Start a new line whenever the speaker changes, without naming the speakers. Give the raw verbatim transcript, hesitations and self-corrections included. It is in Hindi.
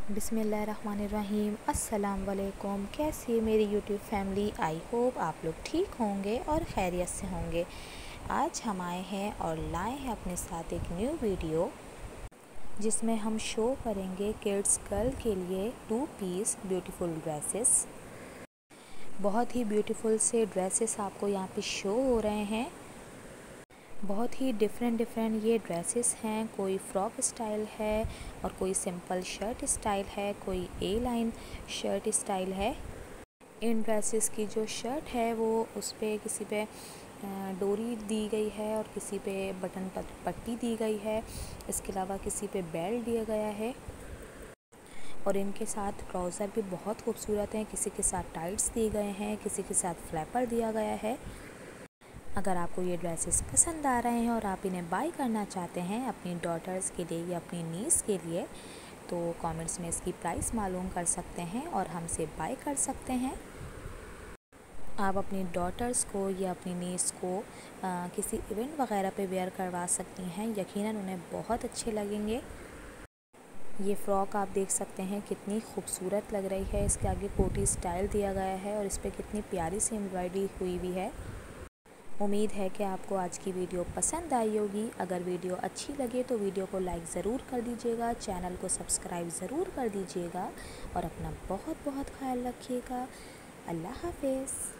बिस्मिल्लाहिर्रहमानिर्रहीम। अस्सलाम वालेकुम। कैसी है मेरी यूट्यूब फैमिली? आई होप आप लोग ठीक होंगे और खैरियत से होंगे। आज हम आए हैं और लाए हैं अपने साथ एक न्यू वीडियो जिसमें हम शो करेंगे किड्स गर्ल के लिए टू पीस ब्यूटीफुल ड्रेसेस। बहुत ही ब्यूटीफुल से ड्रेसेस आपको यहाँ पे शो हो रहे हैं। बहुत ही डिफरेंट डिफरेंट ये ड्रेसेस हैं। कोई फ्रॉक स्टाइल है और कोई सिंपल शर्ट स्टाइल है, कोई ए लाइन शर्ट स्टाइल है। इन ड्रेसेस की जो शर्ट है वो उस पर किसी पे डोरी दी गई है और किसी पे बटन पट्टी दी गई है। इसके अलावा किसी पे बेल्ट दिया गया है और इनके साथ ट्राउज़र भी बहुत खूबसूरत हैं। किसी के साथ टाइट्स दिए गए हैं, किसी के साथ फ्लैपर दिया गया है। अगर आपको ये ड्रेसेस पसंद आ रहे हैं और आप इन्हें बाय करना चाहते हैं अपनी डॉटर्स के लिए या अपनी नीस के लिए, तो कमेंट्स में इसकी प्राइस मालूम कर सकते हैं और हमसे बाय कर सकते हैं। आप अपनी डॉटर्स को या अपनी नीस को आ, किसी इवेंट वगैरह पे वेयर करवा सकती हैं। यकीनन उन्हें बहुत अच्छे लगेंगे। ये फ़्रॉक आप देख सकते हैं कितनी खूबसूरत लग रही है। इसके आगे कोटी स्टाइल दिया गया है और इस पर कितनी प्यारी सी एम्ब्रॉयडरी हुई हुई है। उम्मीद है कि आपको आज की वीडियो पसंद आई होगी। अगर वीडियो अच्छी लगे तो वीडियो को लाइक ज़रूर कर दीजिएगा, चैनल को सब्सक्राइब ज़रूर कर दीजिएगा और अपना बहुत बहुत ख्याल रखिएगा। अल्लाह हाफ़िज़।